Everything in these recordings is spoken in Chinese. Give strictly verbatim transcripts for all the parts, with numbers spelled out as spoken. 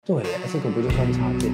对，这个不就算插件？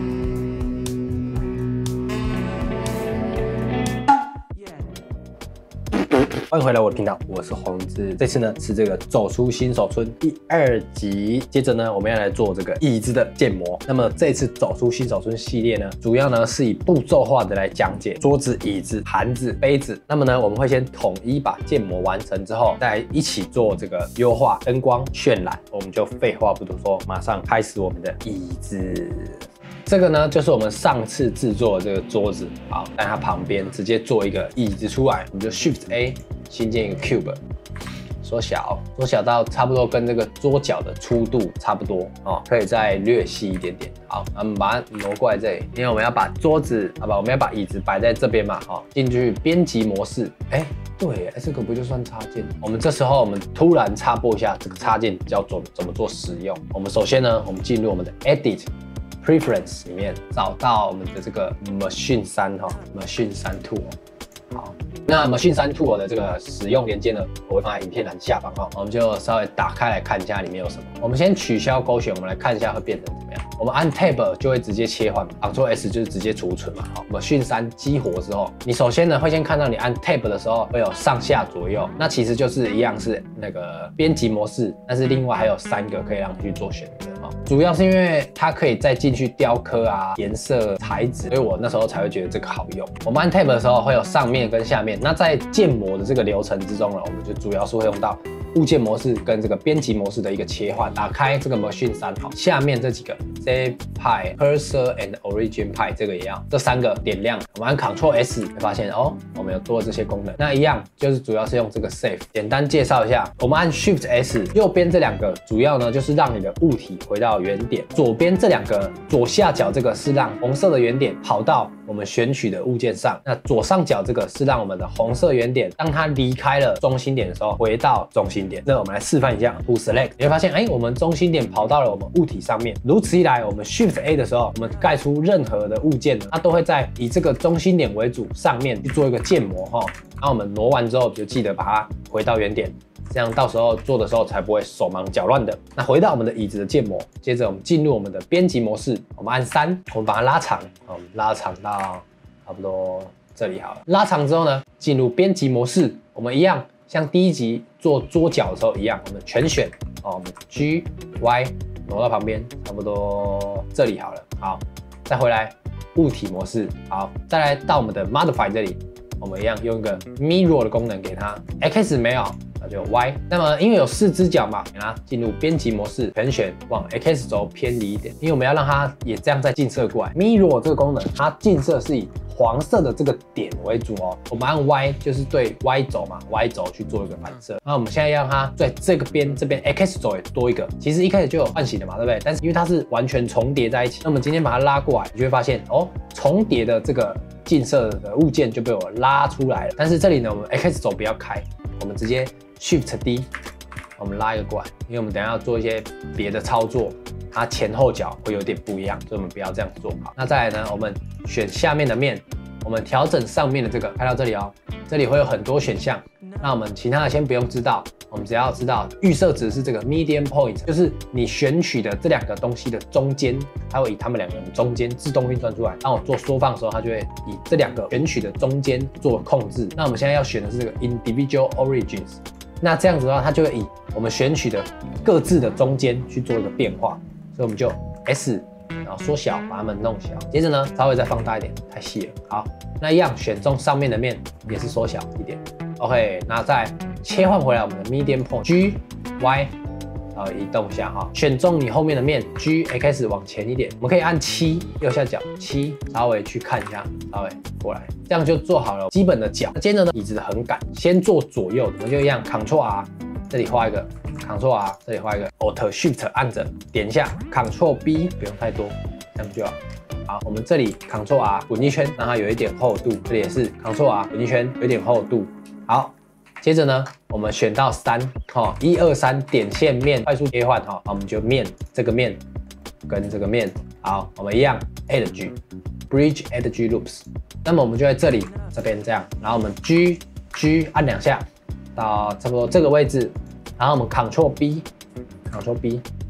欢迎回来我的频道，我是黄志。这次呢是这个走出新手村第二集，接着呢我们要来做这个椅子的建模。那么这次走出新手村系列呢，主要呢是以步骤化的来讲解桌子、椅子、盘子、杯子。那么呢我们会先统一把建模完成之后，再一起做这个优化、灯光、渲染。我们就废话不多说，马上开始我们的椅子。这个呢，就是我们上次制作的这个桌子，好，在它旁边直接做一个椅子出来，我们就 Shift A 新建一个 Cube， 缩小，缩小到差不多跟这个桌角的粗度差不多哦，可以再略细一点点。好，我们把它挪过来这里，因为我们要把桌子，好吧，我们要把椅子摆在这边嘛，好，进去编辑模式，哎，对，这个不就算插件？我们这时候我们突然插播一下这个插件要做怎么做使用。我们首先呢，我们进入我们的 Edit。Preference 里面找到我们的这个 Machine 三哈 ，Machine 三 Tool。好，那 Machine 三 Tool 的这个使用连接呢，我会放在影片栏下方哈。我们就稍微打开来看一下里面有什么。我们先取消勾选，我们来看一下会变成怎么样。我们按 Tab 就会直接切换 ，Ctrl S 就是直接储存嘛。好 ，Machine 三激活之后，你首先呢会先看到你按 Tab 的时候会有上下左右，那其实就是一样是那个编辑模式，但是另外还有三个可以让你去做选择。主要是因为它可以再进去雕刻啊、颜色、材质，所以我那时候才会觉得这个好用。我们按 Tab 的时候会有上面跟下面，那在建模的这个流程之中呢，我们就主要是会用到物件模式跟这个编辑模式的一个切换。打开这个 Machine 三，好，下面这几个 Save Pie、Cursor and Origin Pie 这个也要，这三个点亮。我们按 Ctrl S 会发现哦，我们有多了这些功能。那一样就是主要是用这个 Save。简单介绍一下，我们按 Shift S， 右边这两个主要呢就是让你的物体回到原点，左边这两个左下角这个是让红色的原点跑到我们选取的物件上，那左上角这个是让我们的红色原点当它离开了中心点的时候回到中心点。那我们来示范一下 ，To Select， 你会发现，哎，我们中心点跑到了我们物体上面。如此一来，我们 Shift A 的时候，我们盖出任何的物件呢，它都会在以这个中心点为主上面去做一个建模哈。然后我们挪完之后，就记得把它回到原点。这样到时候做的时候才不会手忙脚乱的。那回到我们的椅子的建模，接着我们进入我们的编辑模式，我们按三，我们把它拉长，我们拉长到差不多这里好了。拉长之后呢，进入编辑模式，我们一样像第一集做桌角的时候一样，我们全选哦，我们 G Y 挪到旁边，差不多这里好了。好，再回来物体模式，好，再来到我们的 Modify 这里，我们一样用一个 Mirror 的功能给它 ，X 没有。那就 Y， 那么因为有四只脚嘛，给它进入编辑模式，全选往 X 轴偏离一点，因为我们要让它也这样再近射过来。Mirror 这个功能，它近射是以黄色的这个点为主哦。我们按 Y 就是对 Y 轴嘛 ，Y 轴去做一个反射。那我们现在要让它在这个边这边 X 轴也多一个，其实一开始就有唤醒的嘛，对不对？但是因为它是完全重叠在一起，那我们今天把它拉过来，你就会发现哦，重叠的这个近射的物件就被我拉出来了。但是这里呢，我们 X 轴不要开，我们直接 Shift D， 我们拉一个过来，因为我们等一下要做一些别的操作，它前后脚会有点不一样，所以我们不要这样做。好，那再来呢，我们选下面的面，我们调整上面的这个，看到这里哦，这里会有很多选项。那我们其他的先不用知道，我们只要知道预设值是这个 median point， 就是你选取的这两个东西的中间，它会以它们两个人中间自动运算出来。当我做缩放的时候，它就会以这两个选取的中间做控制。那我们现在要选的是这个 individual origins。那这样子的话，它就会以我们选取的各自的中间去做一个变化，所以我们就 S， 然后缩小，把它们弄小。接着呢，稍微再放大一点，太细了。好，那一样选中上面的面也是缩小一点。OK， 那再切换回来我们的 median point G Y， 然后移动一下哈，选中你后面的面 G X 往前一点，我们可以按七右下角七，稍微去看一下，稍微过来。这样就做好了基本的角。接着呢，椅子的横杆先做左右，我们就一样 Ctrl R， 这里画一个 Ctrl R， 这里画一个 Alt Shift 按着点一下 Ctrl B， 不用太多，这样就好。好，我们这里 Ctrl R 滚一圈，让它有一点厚度，这里也是 Ctrl R 滚一圈，有点厚度。好，接着呢，我们选到三，哈，一二三点线面快速切换，哈，我们就面这个面跟这个面，好，我们一样 Edge Bridge Edge Loops。那么我们就在这里这边这样，然后我们 G G 按两下到差不多这个位置，然后我们 Ctrl B Ctrl B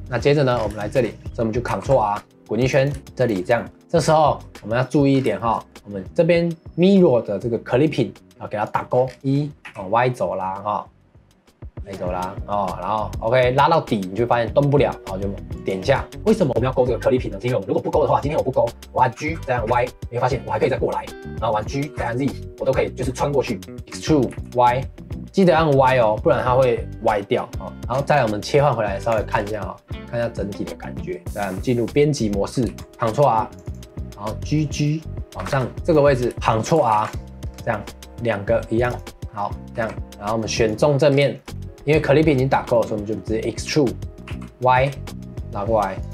那接着呢，我们来这里，所以我们就 Ctrl R 滚一圈，这里这样。这时候我们要注意一点哈，我们这边 Mirror 的这个 Clipping 要给它打勾一哦 Y 轴啦哈。Y 轴啦哦，然后 OK 拉到底，你就发现动不了，然后就点一下。为什么我们要勾这个 Clipping 呢？因为我们如果不勾的话，今天我不勾，我按 G 再按 Y， 你会发现我还可以再过来，然后按 G 再按 Z， 我都可以就是穿过去 Extrude Y。记得按 Y 哦，不然它会歪掉啊、哦。然后再来我们切换回来，稍微看一下哈、哦，看一下整体的感觉。再来我们进入编辑模式 ，Ctrl R， 然后 G G 往上这个位置 ，Ctrl R， 这样两个一样，好这样。然后我们选中正面，因为 Clip 已经打够了，所以我们就直接 Extrude Y 拿过来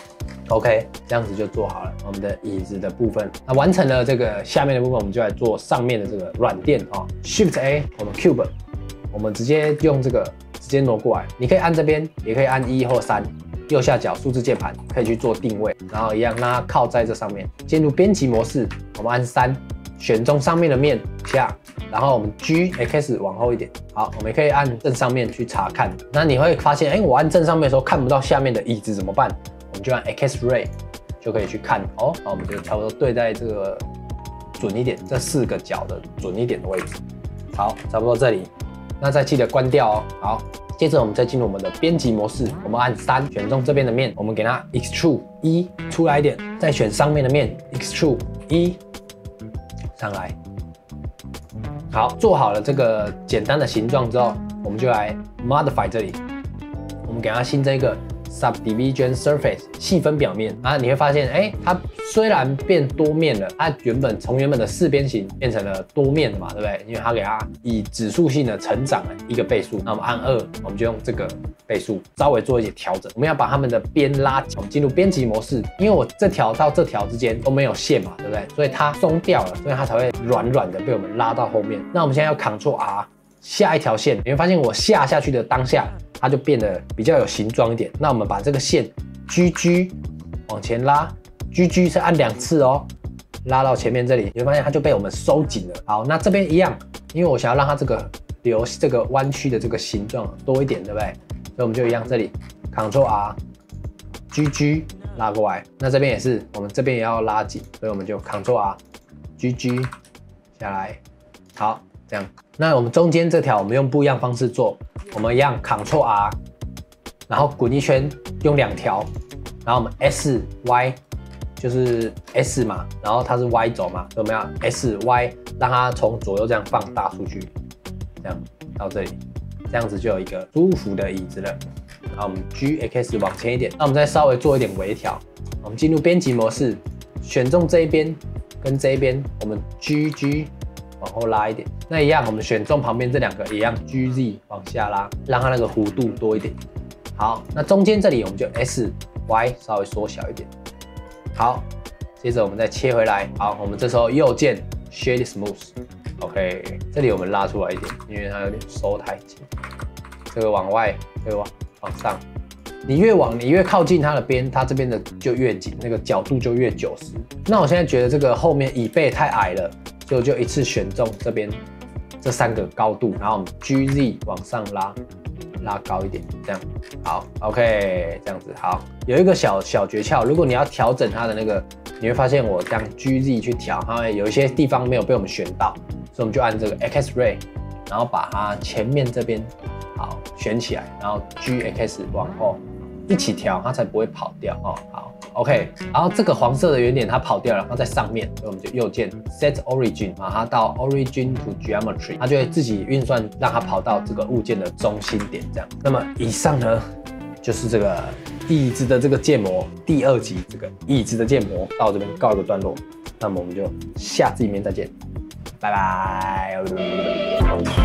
，OK， 这样子就做好了我们的椅子的部分。那完成了这个下面的部分，我们就来做上面的这个软垫啊、哦、，Shift A， 我们 Cube。我们直接用这个直接挪过来，你可以按这边，也可以按一或三，右下角数字键盘可以去做定位，然后一样让它靠在这上面。进入编辑模式，我们按三，选中上面的面下，然后我们 G X 往后一点。好，我们可以按正上面去查看。那你会发现，哎，我按正上面的时候看不到下面的椅子怎么办？我们就按 X Ray 就可以去看哦。好，我们就差不多对在这个准一点，这四个角的准一点的位置。好，差不多这里。那再记得关掉哦。好，接着我们再进入我们的编辑模式，我们按三，选中这边的面，我们给它 Extrude 一出来一点，再选上面的面 Extrude 一上来。好，做好了这个简单的形状之后，我们就来 Modify 这里，我们给它新增一个 Subdivision Surface 细分表面啊，你会发现，哎，它虽然变多面了，它原本从原本的四边形变成了多面的嘛，对不对？因为它给它以指数性的成长一个倍数，那我们按二，我们就用这个倍数稍微做一些调整。我们要把它们的边拉紧，我们进入编辑模式，因为我这条到这条之间都没有线嘛，对不对？所以它松掉了，所以它才会软软的被我们拉到后面。那我们现在要 Ctrl R 下一条线，你会发现我下下去的当下，它就变得比较有形状一点。那我们把这个线 G G 往前拉 ，G G 是按两次哦，拉到前面这里，你会发现它就被我们收紧了。好，那这边一样，因为我想要让它这个留这个弯曲的这个形状多一点，对不对？所以我们就一样，这里 Ctrl R G G 拉过来。那这边也是，我们这边也要拉紧，所以我们就 Ctrl R G G 下来。好，这样。那我们中间这条我们用不一样方式做，我们一样 Ctrl R， 然后滚一圈，用两条，然后我们 S Y 就是 S 嘛，然后它是 Y 轴嘛，所以我们要 S Y 让它从左右这样放大出去，这样到这里，这样子就有一个舒服的椅子了。然后我们 G X 往前一点，那我们再稍微做一点微调，我们进入编辑模式，选中这一边跟这一边，我们 G G。往后拉一点，那一样，我们选中旁边这两个一样 G Z 往下拉，让它那个弧度多一点。好，那中间这里我们就 S Y 稍微缩小一点。好，接着我们再切回来。好，我们这时候右键 Shade Smooth，OK， 这里我们拉出来一点，因为它有点收太紧。这个往外，这个往往上，你越往你越靠近它的边，它这边的就越紧，那个角度就越九十。那我现在觉得这个后面椅背太矮了。就就一次选中这边这三个高度，然后我们 G Z 往上拉，拉高一点，这样好 ，OK， 这样子好。有一个小小诀窍，如果你要调整它的那个，你会发现我这样 G Z 去调，它会有一些地方没有被我们选到，所以我们就按这个 X Ray， 然后把它前面这边好选起来，然后 G X 往后一起调，它才不会跑掉哦。好。OK， 然后这个黄色的圆点它跑掉了，它在上面，所以我们就右键 Set Origin， 把它到 Origin to Geometry， 它就会自己运算，让它跑到这个物件的中心点这样。那么以上呢，就是这个椅子的这个建模第二集，这个椅子的建模到这边告一个段落。那么我们就下次影片再见，拜拜。